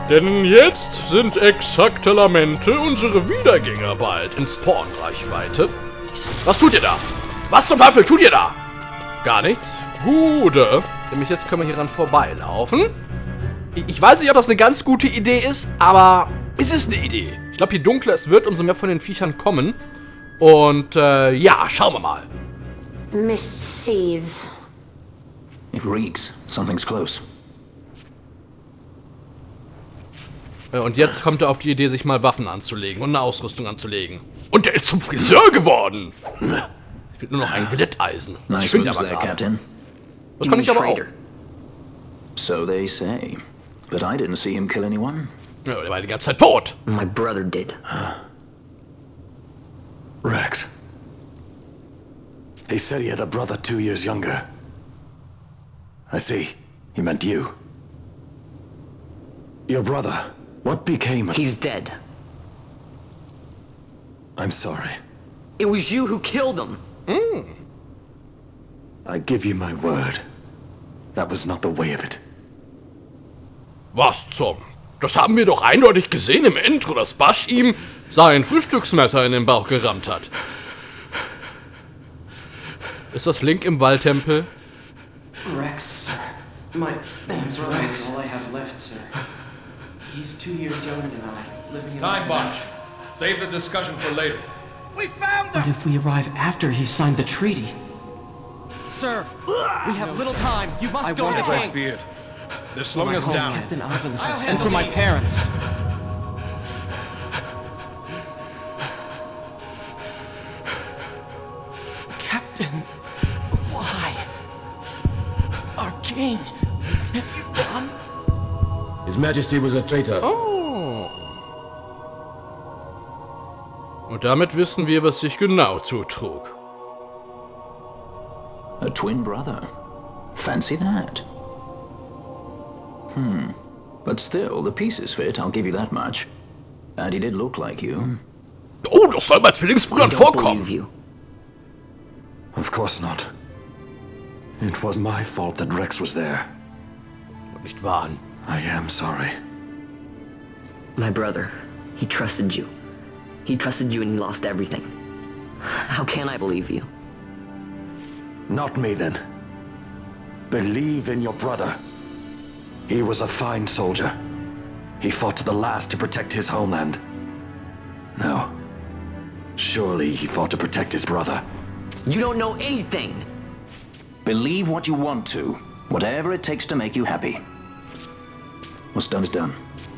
Denn jetzt sind exakte Lamente unsere Wiedergänger bald in Spawn-Reichweite. Was tut ihr da? Was zum Teufel tut ihr da? Gar nichts. Gute. Nämlich jetzt können wir hier ran vorbeilaufen. Ich weiß nicht, ob das eine ganz gute Idee ist, aber es ist eine Idee. Ich glaube, je dunkler es wird, umso mehr von den Viechern kommen. Und ja, schauen wir mal. Mist seethes. It reeks. Something's close. Und jetzt kommt er auf die Idee, sich mal Waffen anzulegen und eine Ausrüstung anzulegen. Und der ist zum Friseur geworden. Es fehlt nur noch ein Glätteisen. Das Nice stimmt moves aber there, gerade. Captain. Das kann ich aber auch. So they say. But I didn't see him kill anyone. Ja, der war die ganze Zeit tot. My brother did. Rex. He said he had a brother 2 years younger. I see. He meant you. Your brother. What became of... He's dead. I'm sorry. It was you who killed him. I give you my word. That was not the way of it. Was zum? Das haben wir doch eindeutig gesehen im Intro, dass Basch ihm sein Frühstücksmesser in den Bauch gerammt hat. Ist das Link im Waldtempel? Rex, sir. My name's Rex. All I have left, sir. He's 2 years younger than I. Living in Time box. Save the discussion for later. But if we arrive after he signed the treaty? Sir, we have little time. You must go to the As I king. feared. They're slowing us Home, down. Captain Ozimus is And for my parents. Captain, why? Our king, have you done? His Majesty was a traitor. Oh. Und damit wissen wir, was sich genau zutrug. A twin brother. Fancy that. But still, the pieces fit, I'll give you that much. And he did look like you. Oh, das soll bei Zwillingsbrüdern Don't vorkommen. believe you. Of course not. It was my fault that Rex was there. Nicht wahr? I am sorry. My brother, he trusted you. He trusted you and he lost everything. How can I believe you? Not me, then. Believe in your brother. He was a fine soldier. He fought to the last to protect his homeland. Now, surely he fought to protect his brother. You don't know anything. Believe what you want to. Whatever it takes to make you happy. What's done is done.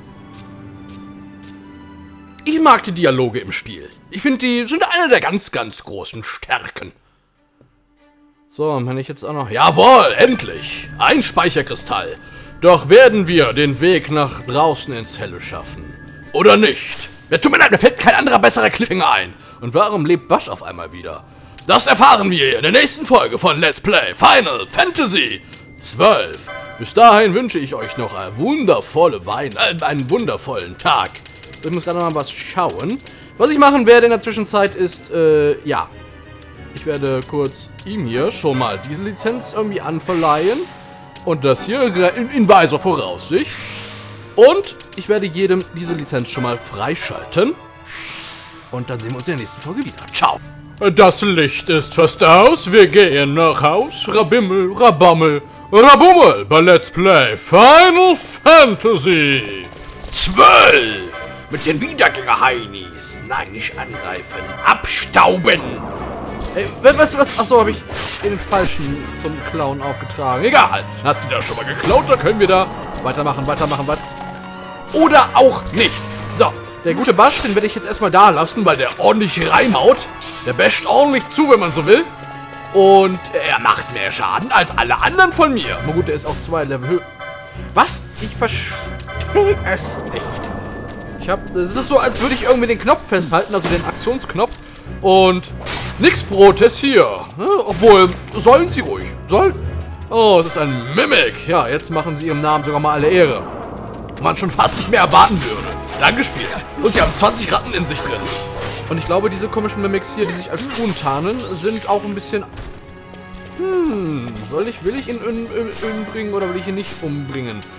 Ich mag die Dialoge im Spiel. Ich finde, die sind eine der ganz, ganz großen Stärken. So, wenn ich jetzt auch noch... Jawohl, endlich! Ein Speicherkristall. Doch werden wir den Weg nach draußen ins Helle schaffen? Oder nicht? Ja, tut mir leid, mir fällt kein anderer besserer Cliffhanger ein. Und warum lebt Basch auf einmal wieder? Das erfahren wir in der nächsten Folge von Let's Play Final Fantasy 12. Bis dahin wünsche ich euch noch einen wundervollen Tag. Ich muss gerade noch mal was schauen. Was ich machen werde in der Zwischenzeit ist, ja. Ich werde kurz ihm hier schon mal diese Lizenz irgendwie anverleihen. Und das hier in weiser Voraussicht. Und ich werde jedem diese Lizenz schon mal freischalten. Und dann sehen wir uns in der nächsten Folge wieder. Ciao. Das Licht ist fast aus. Wir gehen nach Haus. Rabimmel, Rabammel, Rabummel bei Let's Play Final Fantasy 12. Mit den Wiedergänger-Heinis. Nein, nicht angreifen. Abstauben. Was? Achso, habe ich den falschen zum Klauen aufgetragen. Egal. Dann hat sie da schon mal geklaut. Da können wir da weitermachen. Oder auch nicht. So, der gute Basch, den werde ich jetzt erstmal da lassen, weil der ordentlich reinhaut. Der basht ordentlich zu, wenn man so will. Und er macht mehr Schaden als alle anderen von mir. Na gut, der ist auch 2 Level höher. Was? Ich verstehe es nicht. Das ist so, als würde ich irgendwie den Knopf festhalten, also den Aktionsknopf. Und nix Brotes hier. Obwohl, sollen sie ruhig. Oh, das ist ein Mimic. Ja, jetzt machen sie ihrem Namen sogar mal alle Ehre. Man schon fast nicht mehr erwarten würde. Danke, Spiel. Und sie haben 20 Ratten in sich drin. Und ich glaube, diese komischen Mimics hier, die sich als Truhen tarnen, sind auch ein bisschen... will ich ihn umbringen oder will ich ihn nicht umbringen?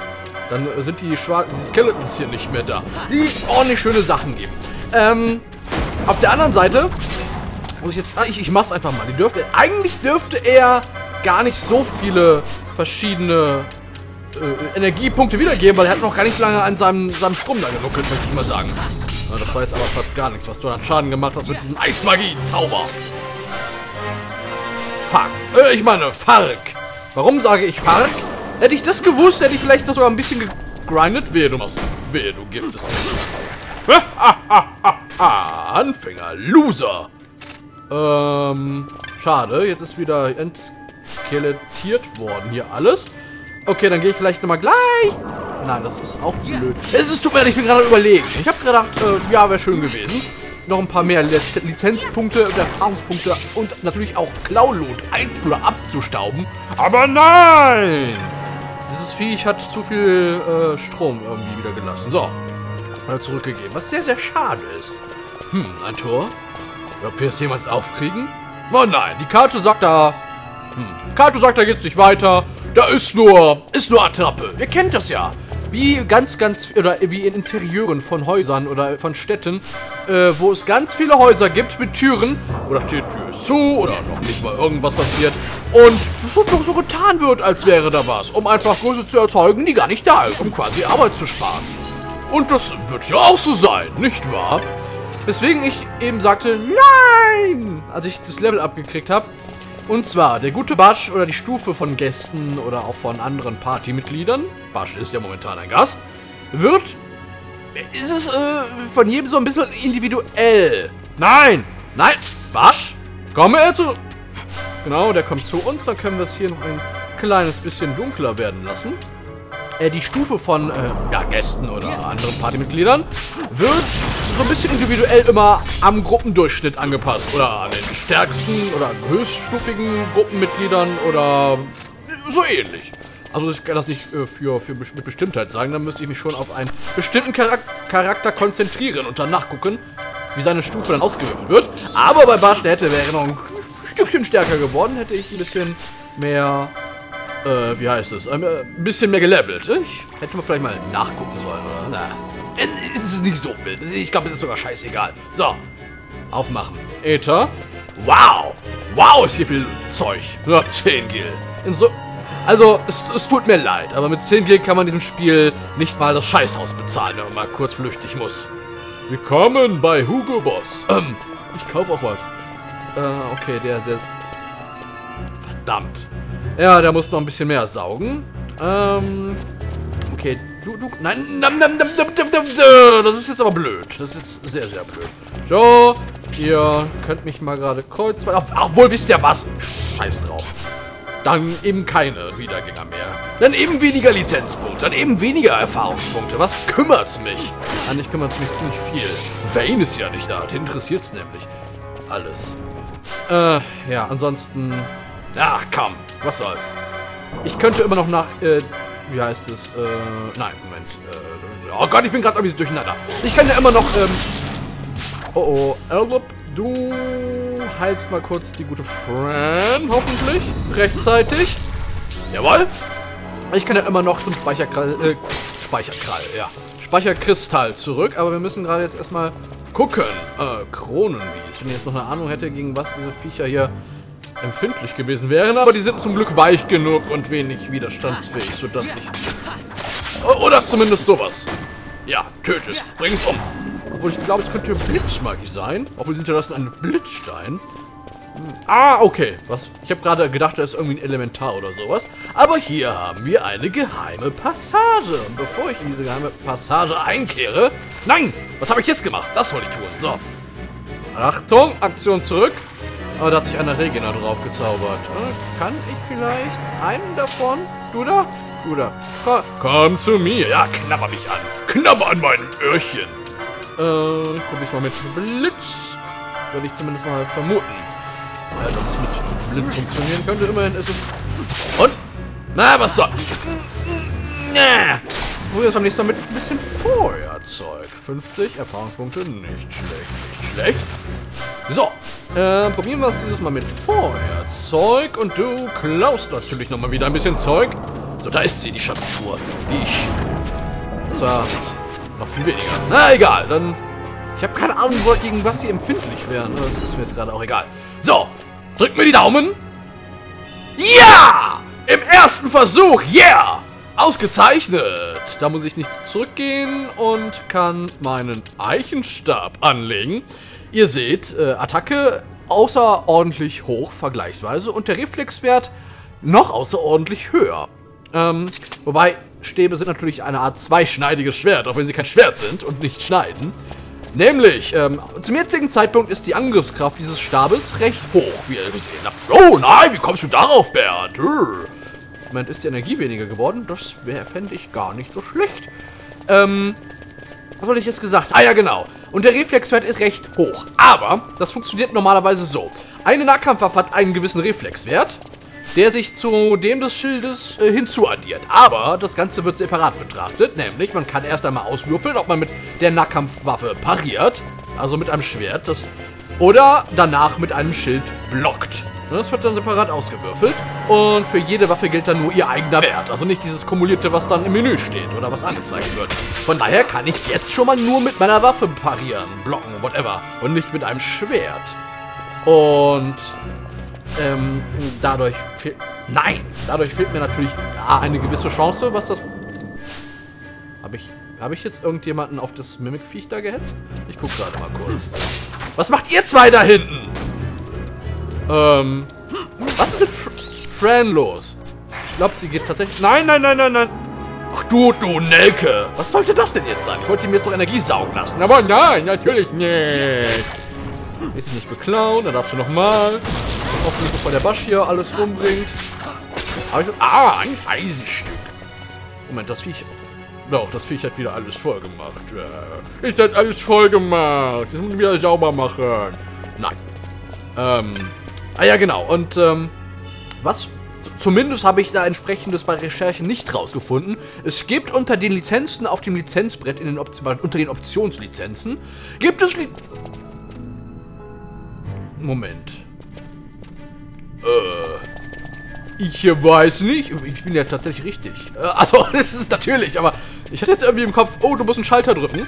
Dann sind die Skeletons hier nicht mehr da. Die ordentlich schöne Sachen geben. Auf der anderen Seite muss ich jetzt... ich mach's einfach mal. Eigentlich dürfte er gar nicht so viele verschiedene Energiepunkte wiedergeben, weil er hat noch gar nicht so lange an seinem Strom da genuckelt, möchte ich mal sagen. Ja, das war jetzt aber fast gar nichts, was du an Schaden gemacht hast mit diesem Eismagie-Zauber. Fuck. Ich meine, Fark. Warum sage ich Fark? Hätte ich das gewusst, hätte ich vielleicht noch sogar ein bisschen gegrindet. Wehe, du giftest mich. Anfänger, Loser. Schade. Jetzt ist wieder entskelettiert worden hier alles. Okay, dann gehe ich vielleicht nochmal gleich. Nein, das ist auch blöd. Tut mir leid, ich bin gerade überlegen. Ich habe gedacht, ja, wäre schön gewesen. Noch ein paar mehr Lizenzpunkte und Erfahrungspunkte und natürlich auch Klauloot oder abzustauben. Aber nein! Dieses Viech hat zu viel Strom irgendwie wieder gelassen. So. Mal zurückgegeben. Was sehr, sehr schade ist. Ein Tor. Ob wir es jemals aufkriegen? Oh nein, die Karte sagt da... Karte sagt, da geht's nicht weiter. Da ist nur Attrappe. Ihr kennt das ja. Wie wie in Interieuren von Häusern oder von Städten, wo es ganz viele Häuser gibt mit Türen, wo da steht, Tür ist zu oder noch nicht mal irgendwas passiert und so getan wird, als wäre da was, um einfach Größe zu erzeugen, die gar nicht da ist, um quasi Arbeit zu sparen. Und das wird ja auch so sein, nicht wahr? Weswegen ich eben sagte, nein, als ich das Level abgekriegt habe. Und zwar, der gute Basch oder die Stufe von Gästen oder auch von anderen Partymitgliedern, Basch ist ja momentan ein Gast, ist es von jedem so ein bisschen individuell. Nein, Basch, komme er zu... Genau, der kommt zu uns, dann können wir es hier noch ein kleines bisschen dunkler werden lassen. Die Stufe von Gästen oder anderen Partymitgliedern wird so ein bisschen individuell immer am Gruppendurchschnitt angepasst. Oder an den stärksten oder höchststufigen Gruppenmitgliedern oder so ähnlich. Also ich kann das nicht mit Bestimmtheit sagen, dann müsste ich mich schon auf einen bestimmten Charakter konzentrieren und dann nachgucken, wie seine Stufe dann ausgewürfelt wird. Aber bei Basch, wäre noch ein Stückchen stärker geworden, hätte ich ein bisschen mehr... wie heißt es? Ein bisschen mehr gelevelt. Hätte man vielleicht mal nachgucken sollen, oder? Na, es ist nicht so wild. Ich glaube, es ist sogar scheißegal. So. Aufmachen. Äther. Wow. Wow, ist hier viel Zeug. Nur 10 Gil. Also, es tut mir leid, aber mit 10 Gil kann man diesem Spiel nicht mal das Scheißhaus bezahlen, wenn man mal kurz flüchtig muss. Willkommen bei Hugo Boss. Ich kaufe auch was. Okay, der... Verdammt. Ja, der muss noch ein bisschen mehr saugen. Okay, nein, das ist jetzt aber blöd. Das ist jetzt sehr, sehr blöd. So, ihr könnt mich mal gerade kurz... Obwohl, wisst ihr was? Scheiß drauf. Dann eben keine Wiedergänger mehr. Dann eben weniger Lizenzpunkte. Dann eben weniger Erfahrungspunkte. Was kümmert's mich? Eigentlich kümmert's mich ziemlich viel. Vayne ist ja nicht da. Den interessiert's nämlich. Alles. Ja, ansonsten... Ach, komm. Was soll's. Ich könnte immer noch nach, wie heißt es, nein, Moment, oh Gott, ich bin gerade irgendwie durcheinander. Ich kann ja immer noch, Elwop, du heilst mal kurz die gute Fran, hoffentlich, rechtzeitig. Jawohl. Ich kann ja immer noch zum Speicherkristall zurück, aber wir müssen gerade jetzt erstmal gucken. Kronenwies, wenn ich jetzt noch eine Ahnung hätte, gegen was diese Viecher hier empfindlich gewesen wären, aber die sind zum Glück weich genug und wenig widerstandsfähig, sodass ich... Oder zumindest sowas. Ja, töte es, bring es um. Obwohl ich glaube, es könnte Blitzmagie sein. Obwohl sind ja das ein Blitzstein. Okay. Was? Ich habe gerade gedacht, da ist irgendwie ein Elementar oder sowas. Aber hier haben wir eine geheime Passage. Und bevor ich in diese geheime Passage einkehre... Nein! Was habe ich jetzt gemacht? Das wollte ich tun. So. Achtung, Aktion zurück. Aber da hat sich einer Regina drauf gezaubert. Kann ich vielleicht einen davon? Du da? Du da. Komm zu mir. Ja, knabber mich an. Knabber an meinen Öhrchen. Ich probier's mal mit Blitz. Würde ich zumindest mal vermuten. Dass es mit Blitz funktionieren könnte. Immerhin ist es... Und? Na, was soll... Probier es beim nächsten Mal mit ein bisschen Feuerzeug. 50 Erfahrungspunkte. Nicht schlecht. Nicht schlecht. So. Probieren wir es dieses Mal mit Feuerzeug. Und du klaust natürlich nochmal wieder ein bisschen Zeug. So, da ist sie, die Schatztruhe, die ich zwar noch viel weniger. Na, egal. Dann... Ich habe keine Ahnung, gegen was sie empfindlich wären. Das ist mir jetzt gerade auch egal. So, drückt mir die Daumen. Ja! Im ersten Versuch, yeah! Ausgezeichnet! Da muss ich nicht zurückgehen und kann meinen Eichenstab anlegen. Ihr seht, Attacke außerordentlich hoch, vergleichsweise. Und der Reflexwert noch außerordentlich höher. Wobei, Stäbe sind natürlich eine Art zweischneidiges Schwert, auch wenn sie kein Schwert sind und nicht schneiden. Nämlich, zum jetzigen Zeitpunkt ist die Angriffskraft dieses Stabes recht hoch, wie ihr gesehen habt. Oh nein, wie kommst du darauf, Bert? Moment, ist die Energie weniger geworden? Das fände ich gar nicht so schlecht. Was soll ich jetzt gesagt? Ah ja, genau. Und der Reflexwert ist recht hoch. Aber das funktioniert normalerweise so. Eine Nahkampfwaffe hat einen gewissen Reflexwert, der sich zu dem des Schildes hinzuaddiert. Aber das Ganze wird separat betrachtet, nämlich man kann erst einmal auswürfeln, ob man mit der Nahkampfwaffe pariert, also mit einem Schwert, oder danach mit einem Schild blockt. Das wird dann separat ausgewürfelt und für jede Waffe gilt dann nur ihr eigener Wert, also nicht dieses kumulierte, was dann im Menü steht oder was angezeigt wird. Von daher kann ich jetzt schon mal nur mit meiner Waffe parieren, blocken, whatever, und nicht mit einem Schwert. Und dadurch fehlt mir natürlich eine gewisse Chance, was das... Habe ich jetzt irgendjemanden auf das Mimikviech da gehetzt? Ich gucke gerade mal kurz. Was macht ihr zwei da hinten? Was ist mit Fran los? Ich glaube, sie geht tatsächlich... Nein, nein, nein, nein, nein. Ach du Nelke. Was sollte das denn jetzt sein? Ich wollte mir jetzt doch Energie saugen lassen. Aber nein, natürlich nicht. Ist sie nicht beklauen, dann darfst du nochmal. Hoffentlich, bevor der Basch hier alles umbringt. Ein Eisenstück. Moment, das Viech... Doch, das Viech hat wieder alles voll gemacht. Ich hat alles voll gemacht. Das muss ich wieder sauber machen. Nein. Ja, genau. Und, was... Zumindest habe ich da entsprechendes bei Recherchen nicht rausgefunden. Es gibt unter den Lizenzen auf dem Lizenzbrett, unter den Optionslizenzen, gibt es... Moment. Ich weiß nicht. Ich bin ja tatsächlich richtig. Also, das ist natürlich, aber ich hatte jetzt irgendwie im Kopf, oh, du musst einen Schalter drücken.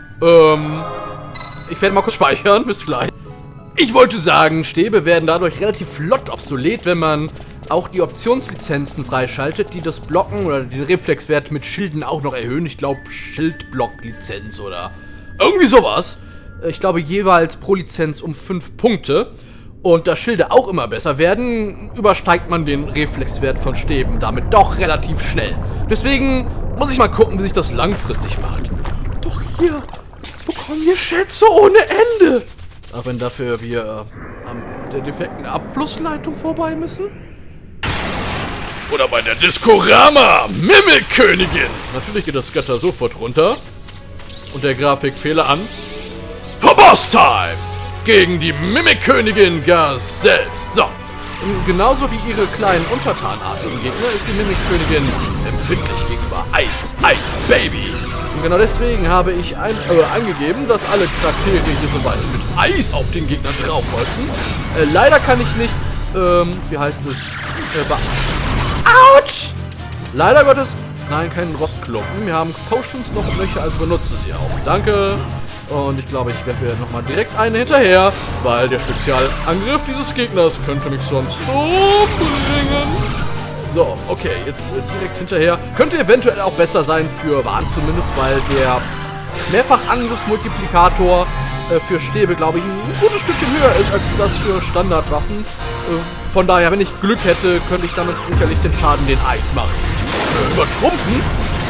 Ich werde mal kurz speichern. Bis gleich. Ich wollte sagen, Stäbe werden dadurch relativ flott obsolet, wenn man auch die Optionslizenzen freischaltet, die das Blocken oder den Reflexwert mit Schilden auch noch erhöhen. Ich glaube, Schildblock-Lizenz oder irgendwie sowas. Ich glaube, jeweils pro Lizenz um 5 Punkte. Und da Schilde auch immer besser werden, übersteigt man den Reflexwert von Stäben damit doch relativ schnell. Deswegen muss ich mal gucken, wie sich das langfristig macht. Doch hier bekommen wir Schätze ohne Ende. Auch wenn dafür wir an der defekten Abflussleitung vorbei müssen. Oder bei der Diskorama Mimmelkönigin. Natürlich geht das Gatter sofort runter. Und der Grafikfehler an. For Boss Time! Gegen die Mimikkönigin gar selbst. So. Und genauso wie ihre kleinen untertanartigen Gegner ist die Mimikkönigin empfindlich gegenüber Eis, Baby. Und genau deswegen habe ich angegeben, dass alle Charaktere hier soweit mit Eis auf den Gegner draufholzen. Leider kann ich nicht, wie heißt es? Autsch! Leider Gottes, nein, keinen Rostklumpen. Wir haben Potions noch und welche, also benutze sie auch. Danke. Und ich glaube, ich werfe nochmal direkt einen hinterher, weil der Spezialangriff dieses Gegners könnte mich sonst umbringen. So, okay, jetzt direkt hinterher. Könnte eventuell auch besser sein für Warn zumindest, weil der Mehrfach-Angriffsmultiplikator für Stäbe, glaube ich, ein gutes Stückchen höher ist als das für Standardwaffen. Von daher, wenn ich Glück hätte, könnte ich damit sicherlich den Schaden, den Eis macht, übertrumpfen.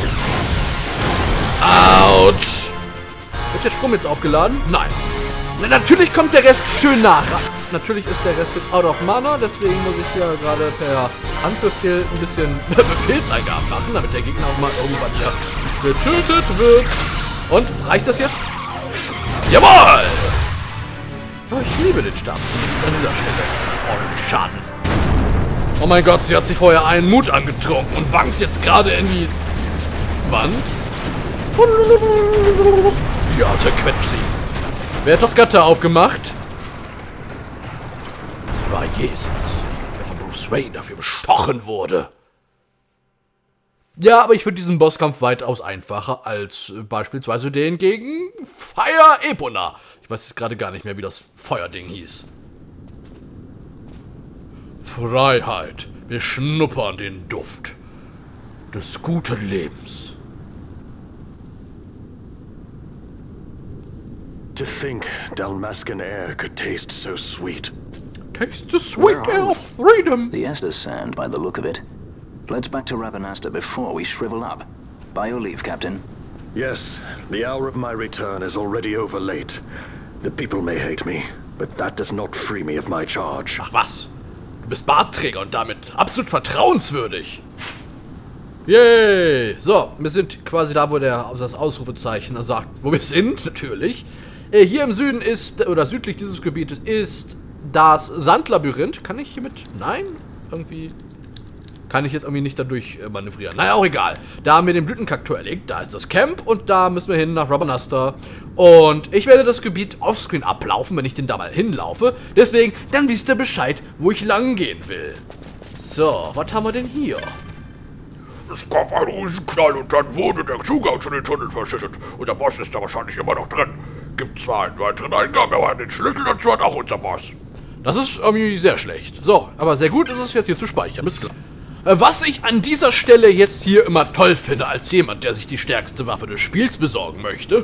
Autsch! Wird der Strom jetzt aufgeladen? Nein. Na, natürlich kommt der Rest schön nach. Natürlich ist der Rest jetzt out of mana, deswegen muss ich hier gerade per Handbefehl ein bisschen Befehlseingaben machen, damit der Gegner auch mal irgendwann hier getötet wird. Und, reicht das jetzt? Jawohl! Oh, ich liebe den Stab an dieser Stelle. Ordentlich Schaden. Oh mein Gott, sie hat sich vorher einen Mut angetrunken und wankt jetzt gerade in die Wand. Ja, zerquetscht sie. Wer hat das Gatter aufgemacht? Es war Jesus, der von Bruce Wayne dafür bestochen wurde. Ja, aber ich finde diesen Bosskampf weitaus einfacher als beispielsweise den gegen Fire Epona. Ich weiß jetzt gerade gar nicht mehr, wie das Feuerding hieß. Freiheit. Wir schnuppern den Duft des guten Lebens. To think Dalmascan air could taste so sweet. Taste the sweet air of freedom. The Estes Sand, by the look of it. Let's back to Rabanasta before we shrivel up. By your leave, Captain. Yes, the hour of my return is already over late. The people may hate me, but that does not free me of my charge. Ach was? Du bist Bartträger und damit absolut vertrauenswürdig. Yay! So, wir sind quasi da, wo das Ausrufezeichen sagt, wo wir sind, natürlich. Hier im Süden ist, oder südlich dieses Gebietes ist das Sandlabyrinth. Kann ich hiermit? Nein? Irgendwie kann ich jetzt irgendwie nicht dadurch manövrieren. Naja, auch egal. Da haben wir den Blütenkaktor erlegt. Da ist das Camp und da müssen wir hin nach Rabanasta. Und ich werde das Gebiet offscreen ablaufen, wenn ich denn da mal hinlaufe. Deswegen, dann wisst ihr Bescheid, wo ich lang gehen will. So, was haben wir denn hier? Es gab einen Riesenknall und dann wurde der Zugang zu den Tunneln verschüttet. Und der Boss ist da wahrscheinlich immer noch drin. Gibt zwar einen weiteren Eingang, aber den Schlüssel dazu hat auch unser Boss. Das ist irgendwie sehr schlecht. So, aber sehr gut ist es jetzt hier zu speichern. Ist klar. Was ich an dieser Stelle jetzt hier immer toll finde, als jemand, der sich die stärkste Waffe des Spiels besorgen möchte.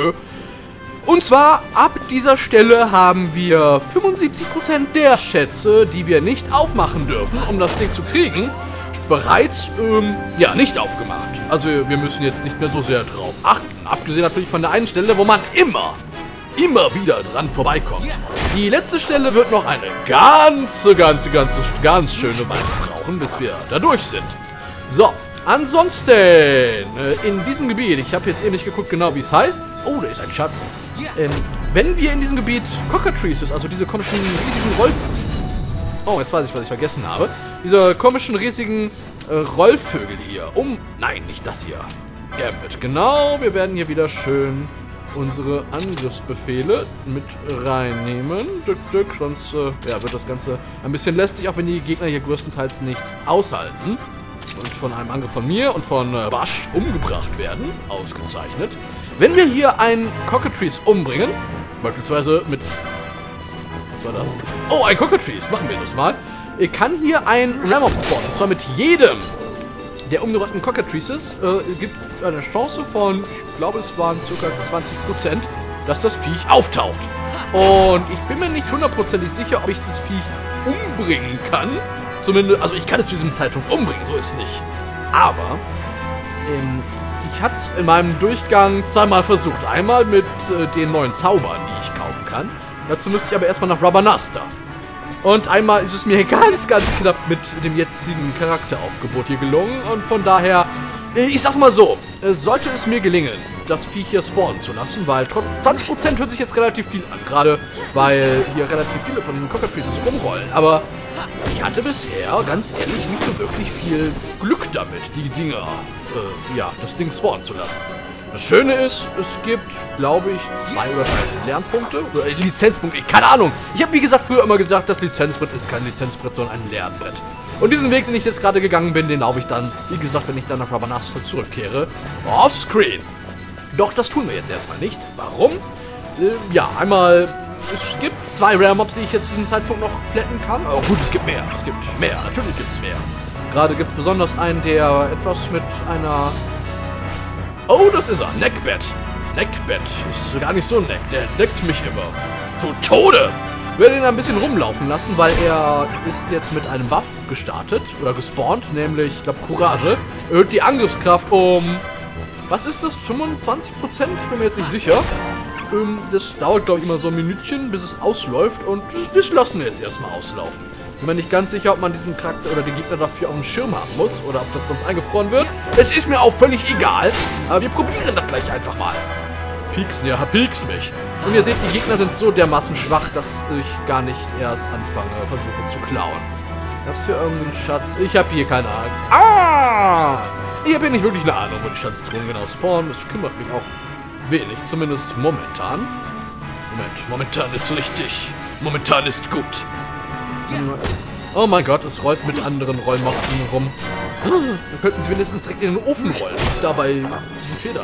Und zwar, ab dieser Stelle haben wir 75% der Schätze, die wir nicht aufmachen dürfen, um das Ding zu kriegen, bereits, ja, nicht aufgemacht. Also wir müssen jetzt nicht mehr so sehr drauf achten. Abgesehen natürlich von der einen Stelle, wo man immer wieder dran vorbeikommt. Die letzte Stelle wird noch eine ganz schöne Weile brauchen, bis wir da durch sind. So, ansonsten, in diesem Gebiet, ich habe jetzt eben nicht geguckt genau, wie es heißt. Oh, da ist ein Schatz. Wenn wir in diesem Gebiet Cockatrices, also diese komischen riesigen Oh, jetzt weiß ich, was ich vergessen habe. Diese komischen riesigen Rollvögel hier. Nein, nicht das hier. Gambit. Genau, wir werden hier wieder schön unsere Angriffsbefehle mit reinnehmen. Sonst ja, wird das Ganze ein bisschen lästig, auch wenn die Gegner hier größtenteils nichts aushalten. Und von einem Angriff von mir und von Basch umgebracht werden. Ausgezeichnet. Wenn wir hier einen Cockatrice umbringen, beispielsweise mit... Was war das? Oh, ein Cockatrice. Machen wir das mal. Kann hier ein Ram-Mob spawnen. Und zwar mit jedem der umgeräumten Cockatrices gibt es eine Chance von, ich glaube, es waren ca. 20%, dass das Viech auftaucht. Und ich bin mir nicht hundertprozentig sicher, ob ich das Viech umbringen kann. Zumindest, also ich kann es zu diesem Zeitpunkt umbringen, so ist es nicht. Aber ich hatte es in meinem Durchgang zweimal versucht. Einmal mit den neuen Zaubern, die ich kaufen kann. Dazu müsste ich aber erstmal nach Rabanasta. Und einmal ist es mir ganz knapp mit dem jetzigen Charakteraufgebot hier gelungen. Und von daher, ich sag's mal so, sollte es mir gelingen, das Viech hier spawnen zu lassen, weil 20% hört sich jetzt relativ viel an. Gerade weil hier relativ viele von den Cockatrices rumrollen. Aber ich hatte bisher, ganz ehrlich, nicht so wirklich viel Glück damit, die Dinger, ja, das Ding spawnen zu lassen. Das Schöne ist, es gibt, glaube ich, 2 oder 3 Lernpunkte. Oder Lizenzpunkte, keine Ahnung. Ich habe, wie gesagt, früher immer gesagt, das Lizenzbrett ist kein Lizenzbrett, sondern ein Lernbrett. Und diesen Weg, den ich jetzt gerade gegangen bin, den laufe ich dann, wie gesagt, wenn ich dann nach Rabanasta zurückkehre, offscreen. Doch das tun wir jetzt erstmal nicht. Warum? Ja, einmal, es gibt 2 Rare-Mobs, die ich jetzt zu diesem Zeitpunkt noch plätten kann. Oh gut, es gibt mehr. Es gibt mehr. Natürlich gibt es mehr. Gerade gibt es besonders einen, der etwas mit einer... Oh, das ist er. Neckbett. Neckbett. Ist gar nicht so neck. Der neckt mich immer. Zu Tode. Ich werde ihn ein bisschen rumlaufen lassen, weil er ist jetzt mit einem Buff gestartet. Oder gespawnt. Nämlich, ich glaube, Courage. Erhöht die Angriffskraft um... Was ist das? 25%? Ich bin mir jetzt nicht sicher. Das dauert, glaube ich, immer so ein Minütchen, bis es ausläuft. Und das lassen wir jetzt erstmal auslaufen. Ich bin mir nicht ganz sicher, ob man diesen Charakter oder den Gegner dafür auf dem Schirm haben muss. Oder ob das sonst eingefroren wird. Es ist mir auch völlig egal. Aber wir probieren das gleich einfach mal. Pieksen, ja, pieks mich. Und ihr seht, die Gegner sind so dermaßen schwach, dass ich gar nicht erst anfange, versuche zu klauen. Gab's hier irgendeinen Schatz? Ich habe hier keine Ahnung. Ah! Ich habe hier nicht wirklich eine Ahnung, wo die Schatztruhen genau spawnen. Das kümmert mich auch wenig, zumindest momentan. Momentan ist richtig. Momentan ist gut. Oh mein Gott, es rollt mit anderen Rollmosten rum. Dann könnten sie wenigstens direkt in den Ofen rollen und dabei die Federn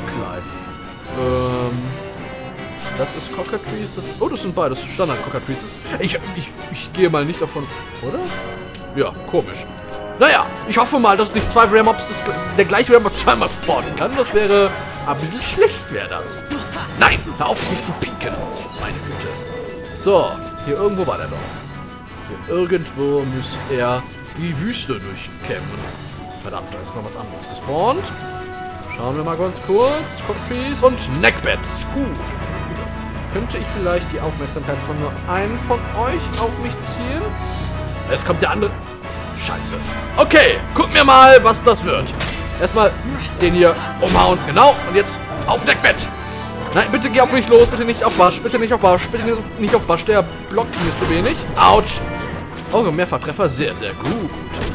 entkleiden. Das ist Cockatrice, oh, das sind beides Standard-Cockatrices. Ich gehe mal nicht davon, oder? Ja, komisch. Naja, ich hoffe mal, dass nicht zwei Rare Mobs der gleiche Rare Mob zweimal spawnen kann. Das wäre ein bisschen schlecht, wäre das. Nein, hör auf mich zu pieken. Meine Güte. So, hier irgendwo war der doch. Hier irgendwo müsste er die Wüste durchkämmen. Verdammt, da ist noch was anderes gespawnt. Schauen wir mal ganz kurz. Cockatrice und Neckbed. Gut. Könnte ich vielleicht die Aufmerksamkeit von nur einem von euch auf mich ziehen? Jetzt kommt der andere. Scheiße. Okay, gucken wir mal, was das wird. Erstmal den hier umhauen. Genau. Und jetzt auf Neckbed. Nein, bitte geh auf mich los. Bitte nicht auf Basch. Bitte nicht auf Basch. Bitte nicht auf Basch. Der blockt mir zu wenig. Autsch. Oh, Mehrfachtreffer. Sehr, sehr gut.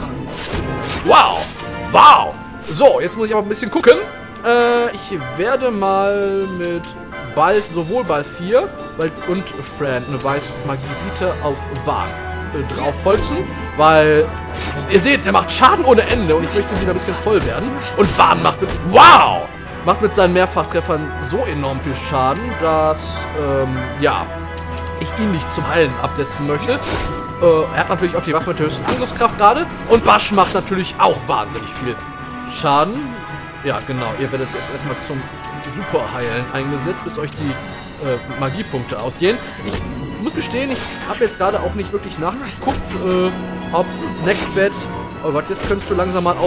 Wow. Wow. So, jetzt muss ich aber ein bisschen gucken. Ich werde mal mit sowohl Ball 4 und Fran eine weiße Magie-Biete auf Wahn draufholzen, weil ihr seht, der macht Schaden ohne Ende und ich möchte wieder ein bisschen voll werden. Und Wahn macht mit seinen Mehrfachtreffern so enorm viel Schaden, dass, ja, ich ihn nicht zum Heilen absetzen möchte. Er hat natürlich auch die Waffe mit der höchsten Angriffskraft gerade und Basch macht natürlich auch wahnsinnig viel Schaden. Ja, genau, ihr werdet jetzt erstmal zum Superheilen eingesetzt, bis euch die Magiepunkte ausgehen. Ich muss gestehen, ich habe jetzt gerade auch nicht wirklich nachgeguckt, ob Neckbed... Oh Gott, jetzt könntest du langsam mal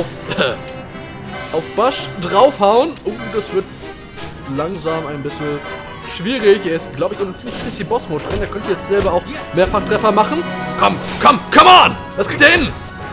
auf Basch draufhauen. Das wird langsam ein bisschen schwierig. Er ist, glaube ich, in einem ziemlich bisschen Boss-Mode drin. Er könnte jetzt selber auch Mehrfachtreffer machen. Komm, come on! Das kriegt er hin!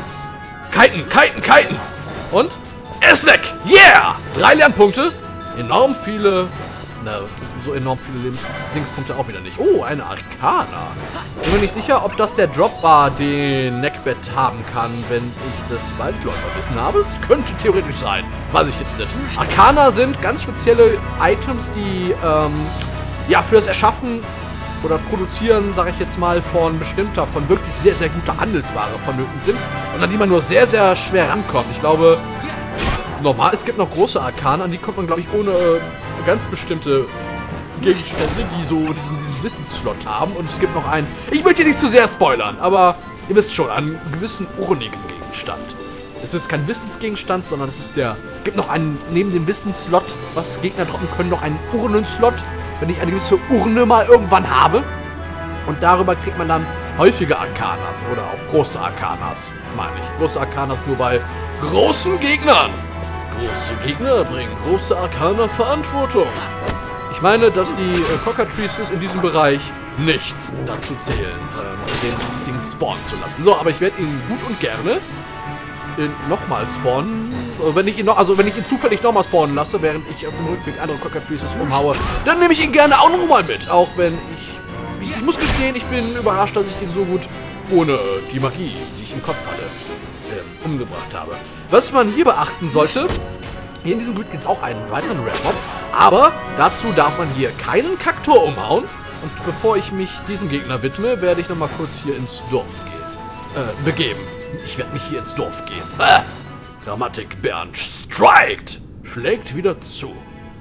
Kiten! Und? Er ist weg! Yeah! 3 Lernpunkte. Enorm viele... Na, so enorm viele Lebenspunkte auch wieder nicht. Oh, eine Arcana. Bin mir nicht sicher, ob das der Drop war, den Neckbed haben kann, wenn ich das Waldläuferwissen habe. Es könnte theoretisch sein. Weiß ich jetzt nicht. Arcana sind ganz spezielle Items, die, ja, für das Erschaffen oder Produzieren, sage ich jetzt mal, von wirklich sehr, sehr guter Handelsware vonnöten sind und an die man nur sehr, sehr schwer rankommt. Ich glaube... Normal, es gibt noch große Arkanen, an die kommt man, glaube ich, ohne ganz bestimmte Gegenstände, die so diesen Wissensslot haben. Und es gibt noch einen, ich möchte nicht zu sehr spoilern, aber ihr wisst schon, einen gewissen urnigen Gegenstand. Es ist kein Wissensgegenstand, sondern es ist gibt noch einen, neben dem Wissensslot, was Gegner droppen können, noch einen Urnenslot, wenn ich eine gewisse Urne mal irgendwann habe. Und darüber kriegt man dann häufige Arkanas oder auch große Arkanas, meine ich. Große Arkanas nur bei großen Gegnern. Große Gegner bringen große Arcana-Verantwortung. Ich meine, dass die Cockatrices in diesem Bereich nicht dazu zählen, den Ding spawnen zu lassen. So, aber ich werde ihn gut und gerne nochmal spawnen. Wenn ich ihn zufällig nochmal spawnen lasse, während ich auf dem Rückweg andere Cockatrices umhaue, dann nehme ich ihn gerne auch nochmal mit. Auch wenn ich muss gestehen, ich bin überrascht, dass ich ihn so gut ohne die Magie, die ich im Kopf hatte, umgebracht habe. Was man hier beachten sollte, hier in diesem Gebiet gibt es auch einen weiteren Rare Mob, aber dazu darf man hier keinen Kaktor umhauen. Und bevor ich mich diesem Gegner widme, werde ich nochmal kurz hier ins Dorf begeben. Ich werde mich hier ins Dorf gehen. Grammatik Bernd strikt! Schlägt wieder zu.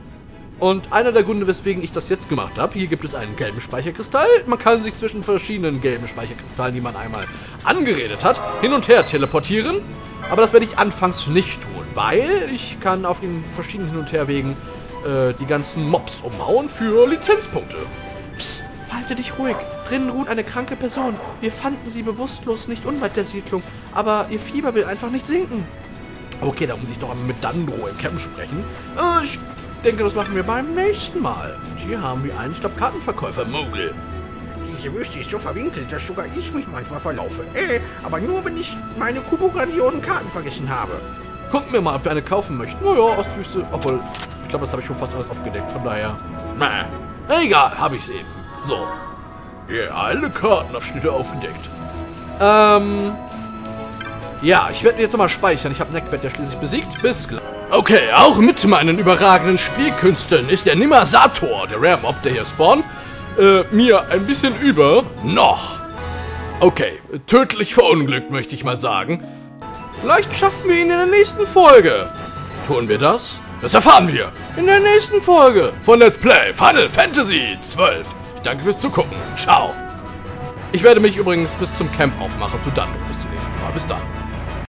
Und einer der Gründe, weswegen ich das jetzt gemacht habe, hier gibt es einen gelben Speicherkristall. Man kann sich zwischen verschiedenen gelben Speicherkristallen, die man einmal angeredet hat, hin und her teleportieren. Aber das werde ich anfangs nicht tun, weil ich kann auf den verschiedenen Hin- und Herwegen die ganzen Mobs umhauen für Lizenzpunkte. Psst, halte dich ruhig. Drinnen ruht eine kranke Person. Wir fanden sie bewusstlos nicht unweit der Siedlung, aber ihr Fieber will einfach nicht sinken. Okay, da muss ich doch mit Dandro im Camp sprechen. Ich denke, das machen wir beim nächsten Mal. Und hier haben wir einen, ich glaube, Kartenverkäufer, Mogul. Diese Wüste ist so verwinkelt, dass sogar ich mich manchmal verlaufe. Aber nur, wenn ich meine Kubo-grandiosen Karten vergessen habe. Gucken wir mal, ob wir eine kaufen möchten. Naja, Ostwüste, obwohl, ich glaube, das habe ich schon fast alles aufgedeckt, von daher. Egal, habe ich es eben. So. Yeah, alle Kartenabschnitte aufgedeckt. Ja, ich werde jetzt nochmal speichern. Ich habe Neckbed ja schließlich besiegt. Bis gleich. Okay, auch mit meinen überragenden Spielkünsten ist der Nimmersator, der Rare Mob, der hier spawnt, mir ein bisschen über noch. Okay, tödlich verunglückt, möchte ich mal sagen. Vielleicht schaffen wir ihn in der nächsten Folge. Tun wir das? Das erfahren wir in der nächsten Folge von Let's Play Final Fantasy 12. Ich danke fürs Zugucken. Ciao. Ich werde mich übrigens bis zum Camp aufmachen zu Dando. Bis zum nächsten Mal. Bis dann.